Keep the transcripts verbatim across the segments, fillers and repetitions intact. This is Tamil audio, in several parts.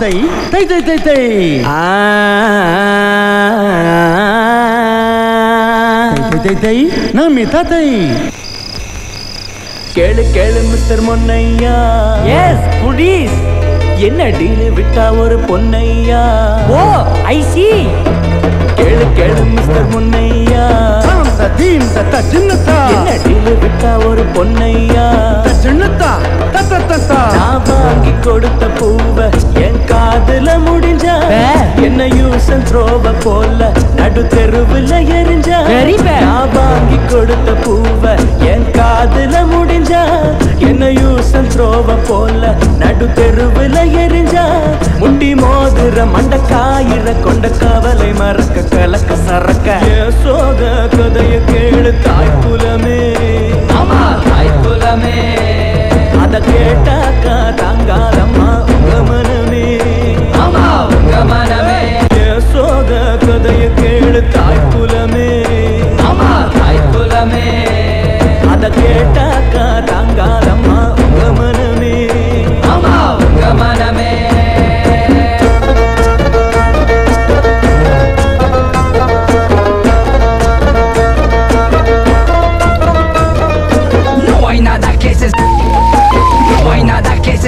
தை தை தை தை தை தை தை நமிதா தை. கேளு கேளு மிஸ்டர் முன்னையா. எஸ் புலீஸ். என்ன டீலு விட்டா ஒரு பொன்னையா. ஓ ஐ சி. கேளு கேளு மிஸ்டர் முன்னையா. தீம் தத்த சின்னதா. என்ன டீலு விட்டா ஒரு பொன்னையா. சின்னதா தத்த தத்த. நான் வாங்கி கொடுத்த பூவ என் காதுல முடிஞ்ச. என்ன யூஸ் அண்ட் த்ரோவ போல நடு தெருவுல எரிஞ்ச. நான் வாங்கி கொடுத்த பூவ என் காதுல முடிஞ்ச. என்ன யூஸ் அண்ட் த்ரோவ போல நடு தெருவுல எரிஞ்ச. முட்டி மோதுற மண்ட காயிற கொண்ட கவலை மறக்க கலக்க சரக்க. சோக கதைய கேளு தாய்க்குலமே. ஆமா தாய்க்குலமே. அத கேட்டாக்கா தாங்காதம்மா உங்க மனமே. ஆமா உங்க மனமே. சோக கதைய கேளு தாய்க்குலமே. ஆமா தாய்க்குலமே. அத கேட்டாக்கா தாங்காதம்மா உங்க மனமே. ஆமா உங்க மனமே. No hay nada que se No hay nada que se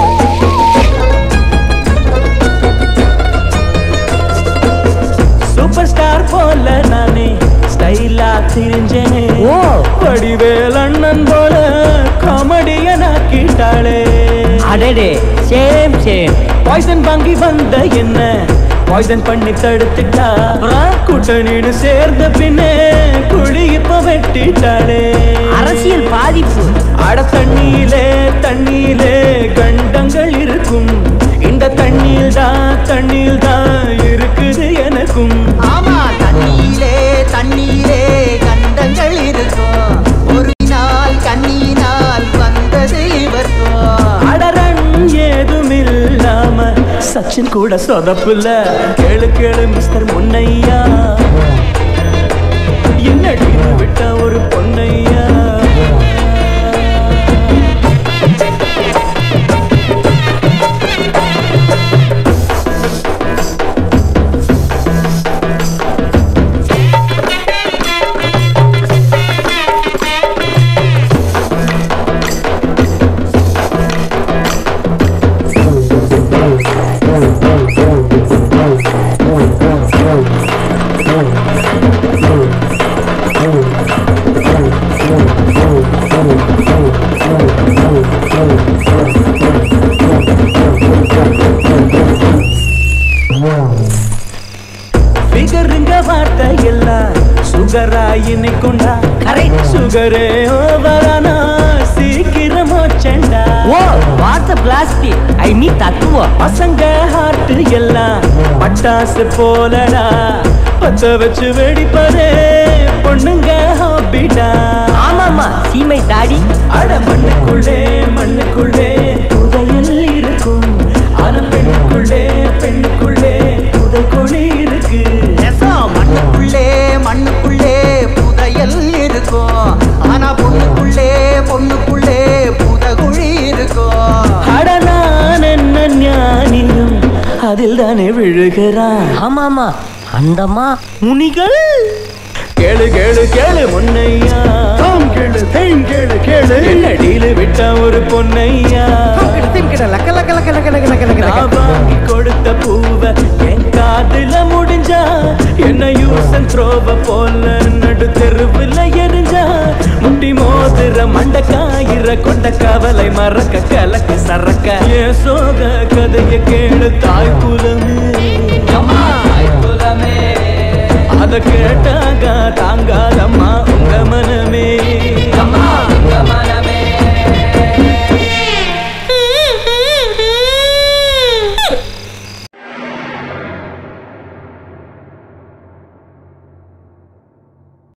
super star போல நானே ஸ்டைலா திரிஞ்சேனே. ஓ வடிவேல் அண்ணன் போல காமெடிய நாக்கிட்டாளே. அடடே சேம் சேம். பாய்சன் வாங்கி வந்த என்ன பாய்சன் பண்ணி தடுத்துட்டா. கூட்டணின்னு சேர்ந்த பின்னே குழி இப்ப வெட்டிட்டாளே. அரசியல் பாதிப்பு. அட தண்ணியிலே தண்ணியிலே கண்டங்கள் இருக்கும். இந்த தண்ணியில் தான் தண்ணியில் தான் இருக்குது எனக்கும். ஆமா தண்ணியிலே தண்ணியிலே கண்டங்கள் இருக்கும். ஒரு நாள் கண்ணியினால் வந்தது இவர்க்கும். அடரன் ஏதுமில்லாம சச்சின் கூட சொதப்புல. கேளு கேளு மிஸ்டர் முன்னையா. என்ன டீலு விட்ட ஒரு பொன்னையா. ஃபிகருங்க வார்த்தை எல்லாம் சுகரா இனிக்குண்டா. கரெக்ட். சுகரே ஓவரானா சீக்கிரமோ செண்டா. ஓ வார்த்தை பிளாஸ்டிக். ஐ மீ தத்துவம். பசங்க ஹார்ட் எல்லாம் பட்டாசு போலடா. பத்த வச்சு வெடிப்பதே பொண்ணுங்க ஹாபிடா. ஆமாமா சீமை தாடி. அட மண்ணுக்குள்ளே மண்ணுக்குள்ளே புதையல் இருக்கும். ஆனா பெண்ணுக்குள்ளே பெண்ணுக்குள்ளே புதைக்குழி இருக்கு. மண்ணுக்குள்ளே மண்ணுக்குள்ளே புதையல் இருக்கும். ஆனா பொண்ணுக்குள்ளே பொண்ணுக்குள்ளே புதகுழி இருக்கும். அட நான் என்ன ஞானியும் அதில் தானே விழுகிறான். ஆமாமா அந்தமா முனிகள். கேளு கேளு கேளு முன்னையா. தாம் கேளு தேம் கேளு கேளு. என்ன டீலு விட்ட ஒரு பொன்னையா. நான் வாங்கி கொடுத்த பூவ என் காதுல முடிஞ்சா. என்ன யூஸ் அண்ட் த்ரோவ போல நடு தெருவுல எரிஞ்சா. முட்டி மோதுற மண்ட காயிற கொண்ட கவலை மறக்க கலக்க சரக்க. ஏ சோக கதைய கேளு தாய்க்குலமே. தாய்க்குலமே. அத கேட்டாக தாங்காதம்மா உங்க